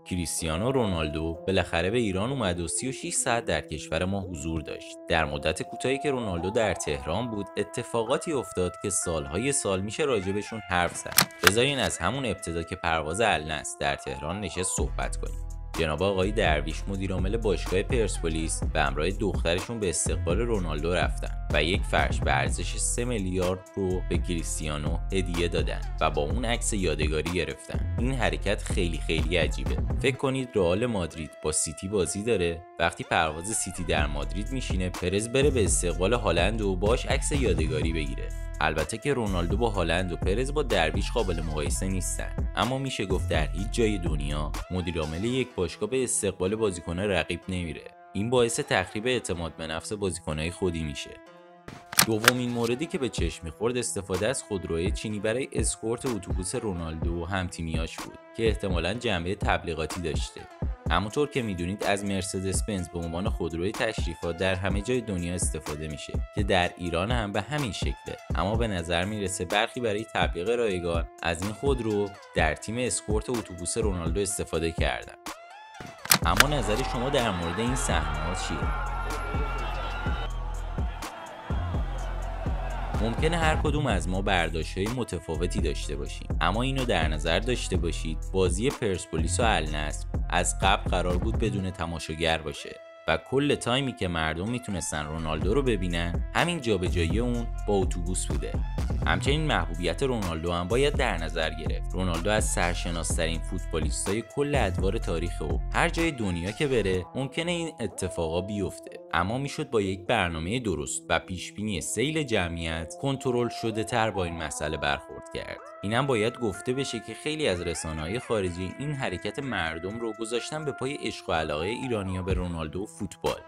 کریستیانو رونالدو بالاخره به ایران اومد و 36 ساعت در کشور ما حضور داشت. در مدت کوتاهی که رونالدو در تهران بود، اتفاقاتی افتاد که سالهای سال میشه راجبشون حرف زد. بذارین از همون ابتدا که پرواز النصر در تهران نشست صحبت کنیم. جناب آقای درویش مدیرعامل باشگاه پرسپولیس به همراه دخترشون به استقبال رونالدو رفتن و یک فرش به ارزش 3 میلیارد رو به کریستیانو هدیه دادن و با اون عکس یادگاری گرفتن. این حرکت خیلی عجیبه. فکر کنید رئال مادرید با سیتی بازی داره، وقتی پرواز سیتی در مادرید میشینه، پرز بره به استقبال هالند و باش عکس یادگاری بگیره. البته که رونالدو با هالند و پرز با درویش قابل مقایسه نیستن، اما میشه گفت در هیچ جای دنیا مدیرعامل یک باشگاه به استقبال بازیکن رقیب نمیره. این باعث تخریب اعتماد به نفس بازیکنهای خودی میشه. دومین موردی که به چشم می‌خورد استفاده از خودروی چینی برای اسکورت اتوبوس رونالدو و هم‌تیمیاش بود که احتمالاً جنبه تبلیغاتی داشته. همونطور که میدونید از مرسدس بنز به عنوان خودروی تشریفات در همه جای دنیا استفاده میشه که در ایران هم به همین شکله، اما به نظر میرسه برخی برای تبلیغ رایگان از این خودرو در تیم اسکورت اتوبوس رونالدو استفاده کردن. اما نظر شما در مورد این صحنه‌ها چیه؟ ممکنه هر کدوم از ما برداشت‌های متفاوتی داشته باشیم، اما اینو در نظر داشته باشید بازی پرسپولیس و النصر از قبل قرار بود بدون تماشاگر باشه و کل تایمی که مردم میتونستن رونالدو رو ببینن همین جابجایی اون با اتوبوس بوده. همچنین محبوبیت رونالدو هم باید در نظر گرفت. رونالدو از سرشناس‌ترین فوتبالیستای کل ادوار تاریخ او هر جای دنیا که بره ممکنه این اتفاقا بیفته، اما میشد با یک برنامه درست و پیشبینی سیل جمعیت کنترل شده تر با این مسئله برخورد کرد. اینم باید گفته بشه که خیلی از رسانه‌های خارجی این حرکت مردم رو گذاشتن به پای عشق و علاقه ایرانی‌ها به رونالدو و فوتبال.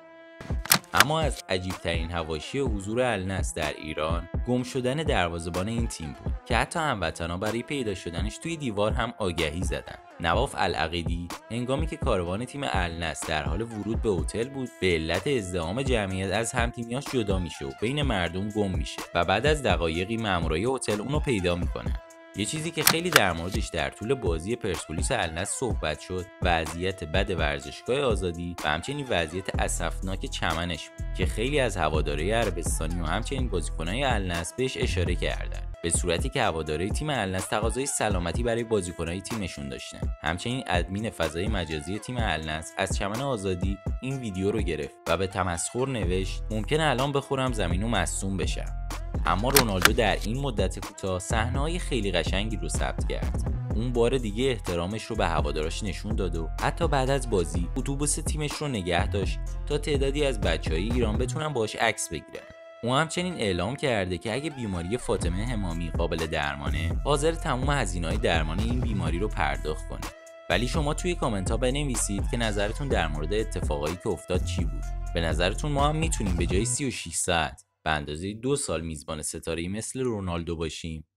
اما از عجیب‌ترین حواشی حضور النصر در ایران گم شدن دروازه‌بان این تیم بود که حتی هموطن‌ها برای پیدا شدنش توی دیوار هم آگهی زدن. نواف العقیدی هنگامی که کاروان تیم النصر در حال ورود به هتل بود، به علت ازدحام جمعیت از هم‌تیمیاش جدا میشه و بین مردم گم میشه و بعد از دقایقی مامورای هتل اونو پیدا میکنن. یه چیزی که خیلی در موردش در طول بازی پرسپولیس النصر صحبت شد، وضعیت بد ورزشگاه آزادی و همچنین وضعیت اسفناک چمنش بود که خیلی از هوادارهای عربستانی و همچنین بازیکنهای النصر بهش اشاره کردن، به صورتی که هوادارهای تیم النصر تقاضای سلامتی برای بازیکنهای تیمشون داشتن. همچنین ادمین فضای مجازی تیم النصر از چمن آزادی این ویدیو رو گرفت و به تمسخر نوشت ممکنه الان بخورم زمین و مصدوم بشم. اما رونالدو در این مدت کوتاه صحنه‌های خیلی قشنگی رو ثبت کرد. اون بار دیگه احترامش رو به هواداراش نشون داد و حتی بعد از بازی اتوبوس تیمش رو نگه داشت تا تعدادی از بچه‌های ایران بتونن باهاش عکس بگیرن. او همچنین اعلام کرده که اگه بیماری فاطمه حمامی قابل درمانه، حاضر تمام هزینه‌های درمان این بیماری رو پرداخت کنه. ولی شما توی کامنت ها بنویسید که نظرتون در مورد اتفاقایی که افتاد چی بود. به نظرتون ما هم میتونیم به جای 36 ساعت به اندازه 2 سال میزبان ستاره‌ای مثل رونالدو باشیم؟